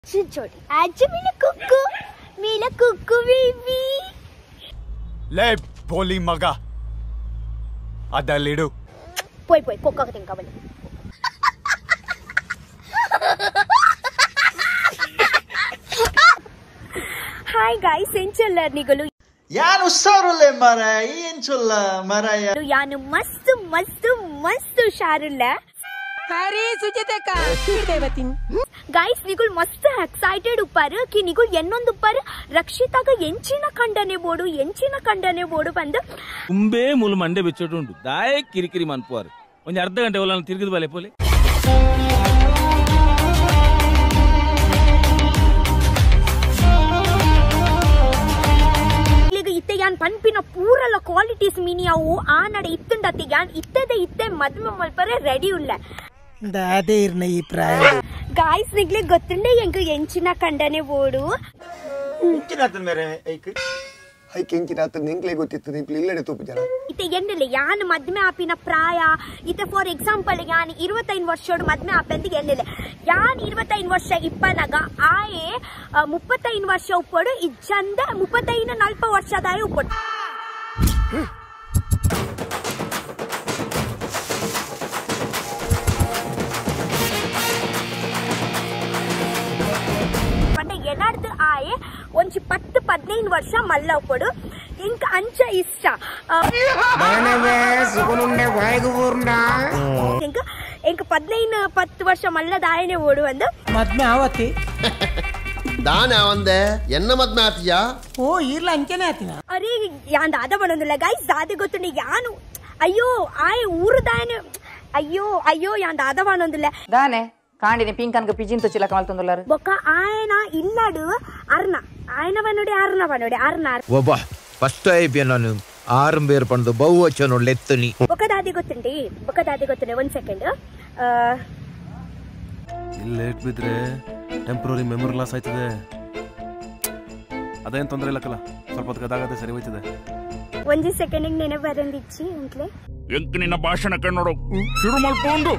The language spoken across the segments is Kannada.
Chichodi. Aja mina kuku baby. Le poli maga. Ada lidu. Poi kokka ka tinka bali. Hi guys, enchalla nigulu. Yanu sarulle marai enchulla maraya. Yanu mastu sharulla. Hari Sujateka. Devatin. Guys, nigul must excited upparu ki nigul ennondu upparu Rakshitha ga enchina kandane bodu bandu umbe mulu mande bechotu undu daye kirikiri manpuaru onja arda gante volana tirigadu bale pole itte yan panpina purala qualities mini avu aanade ittundati yan itte madme malpare ready ulla Dade irna ee praya guys nigle gottunde enku enchina kandane bodu enchinaathan mere ಐಕೆ ಎಂಚಿನಾತನ್ ನಿಂಗ್ಲೇ ಗೊತ್ತಿತ್ತು ನೀವು ಇಲ್ಲಡೆ ತೂಪು ಜನ ಇತ್ತೆ ಎನ್ನಲೆ ಯಾನ್ ಮದ್ಮೆ ಆಪಿನ ಪ್ರಾಯ ಇತ್ತೆ ಫಾರ್ ಎಕ್ಸಾಂಪಲ್ ಯಾನ್ 25 ವರ್ಷೋಡು ಮದ್ಮೆ ಆಪೆಂದಿಗೆ ಎನ್ನಲೆ ಯಾನ್ 25 ವರ್ಷ ಇಪ್ಪನಾಗ ಆಯೆ 35 ವರ್ಷ ಉಪ್ಪಡು ಇಜ್ಜಂದ 35-40 ವರ್ಷದಾಯ ಉಪ್ಪಡು ಎನಾರ್ದು ಆಯೆ ಒಂಚಿ 10-15 ವರ್ಷ ಮಲ್ಲ ಉಪ್ಪಡು ಇಂಕ ಅಂಚ ಇಷ್ಟ ಇಂಕ 15-10 ವರ್ಷ ಮಲ್ಲದ ಆಯನೆ ಓಡು ಒಂದು ಮದ್ಮೆ ಆವತ್ತಿ ದಾನ ಅವಂದೆ ಎನ್ನ ಮದ್ಮೆ ಆತಿಯಾ ಓ ಇರ್ಲ ಅಂಚನೆ ಆತಿನ ಅರೆ ಯಾನ್ ದಾದ ಬಣೊಂದಿಲ್ಲ ಗೈಸ್ ದಾದೆ ಗೊತ್ತುಂಡು ಯಾನು ಅಯ್ಯೋ ಆಯೆ ಊರು ದಾಯನೆ ಅಯ್ಯೋ ಯಾನ್ ದಾದ ಬಣೊಂದಿಲ್ಲ ದಾನೆ ಕಾಂಡಿನಿ ಪಿಂಕನ್ಗ ಪಿಜಿನ್ ತುಚಿಲ ಕಮಲ್ತೊಂದುಲ್ಲಾರು ಬೊಕ್ಕ ಆಯನ ಇಲ್ಲಡು ಅರ್ನ ಆಯನ ಬನ್ನೋಡಿ ಅರ್ನ ಒಬ್ಬ ಫಸ್ಟ್ ಐಪಿ ನಾನು 6 ಬೇರ್ ಪಂದು ಬಹುವಚನ ಲೆತ್ತನಿ ಬೊಕ್ಕ ದಾದಿ ಗೊತ್ತುಂಡೆ 1 ಸೆಕೆಂಡ್ ಇಲ್ಲಿ ಲೇಟ್ ಬಿದ್ರೆ ಟೆಂಪರರಿ ಮೆಮೊರಿ ಲಾಸ್ ಆಯ್ತದೆ ಅದೇನು ತೊಂದರೆ ಇಲ್ಲಕಲ್ಲ ಸ್ವಲ್ಪ ಹೊತ್ತು ಅದಾಗದೆ ಸರಿ ಹೋಯ್ತದೆ 1 ಸೆಕೆಂಡ್ ನೆನೆ ಬರಂದಿಚ್ಚಿ ಅಂತ್ಲೆ ಎಂಕ ನಿನ್ನ ಭಾಷಣ ಕಣ್ಣೋಡು ಶುರು ಮಾಡ್ಕೊಂಡು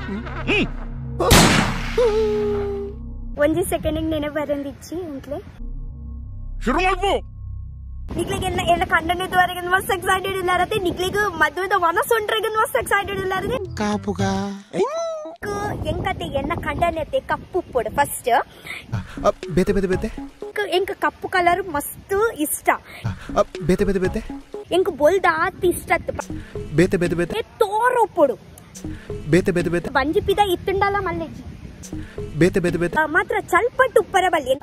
1 ಸೆಕೆಂಡ್ ನೆನೆ ಬರಂದಿಚ್ಚಿ ಅಂತ್ಲೆ ಶುರು ಮಾಡ್ಬೋ ನಿಗ್ಲಿಗೆ ಎಲ್ಲ ಕಂಡನಿದ್ವರೆಗೆ ಮಸ್ತ್ ಎಕ್ಸೈಟೆಡ್ ಇಲ್ಲಾರತ್ತೆ ನಿಗ್ಲಿಗೆ ಮದುವೆದ ಮನಸ್ಸೊಂಡ್ರೆಗೆ ಮಸ್ತ್ ಎಕ್ಸೈಟೆಡ್ ಇಲ್ಲಾರದೆ ಕಾಪುಗ ಎಂಕತೆ ಎನ್ನ ಕಂಡನತೆ ಕಪ್ಪು ಪೊಡು ಫಸ್ಟ್ ಬೇತೆ ಎಂಕ ಕಪ್ಪು ಕಲರ್ ಮಸ್ತ್ ಇಷ್ಟ ಬೇತೆ ಎಂಕ ಬೊಲ್ದ ಆತ್ ಇಷ್ಟ ಬೇತೆ ತೋರೋ ಪೊಡು ಬೇತೆ ಬಂಜಿಪಿದ ಇತ್ತುಂಡಲ್ಲ ಮಲ್ಲೆಜ್ಜಿ ಬೇತೆ ಮಾತ್ರ ಚಲ್ಪಟ್ಟು ಉಪ್ಪರ ಬಲ್ಲಿ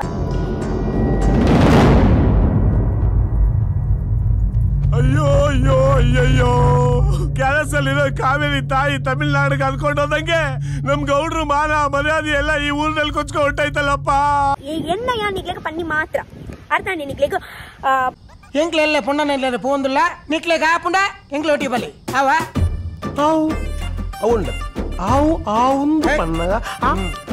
ಅಯ್ಯೋ ಕೆಲಸಲ್ಲಿರೋ ಕಾವೇರಿ ತಾಯಿ ತಮಿಳ್ನಾಡಿಗೆ ಅನ್ಕೊಂಡು ಹೋದಂಗೆ ನಮ್ ಗೌಡ್ರು ಮಾನ ಮರ್ಯಾದೆ ಎಲ್ಲ ಈ ಊರಿನಲ್ಲಿ ಕೊಚ್ಕೊ ಹೊಂಟಾಯ್ತಲ್ಲಪ್ಪ ಎನ್ನ ಯಾ ನಿಗ್ಲೆಗ ಪನ್ನಿ ಮಾತ್ರ ಅರ್ಥ ನಿಗ್ಲೆಗ ಎಂಕ್ಲೆಲ್ಲ ಪೊಣ್ಣನೆಲ್ಲ ಪೋಂದುಲ್ಲ ನಿಕ್ಲೆಗ ಆಪುಂಡ ಎಂಕ್ಲೋಟಿ ಬಲಿ ಅವ అవును ఆవు ఆవుంది పన్నగా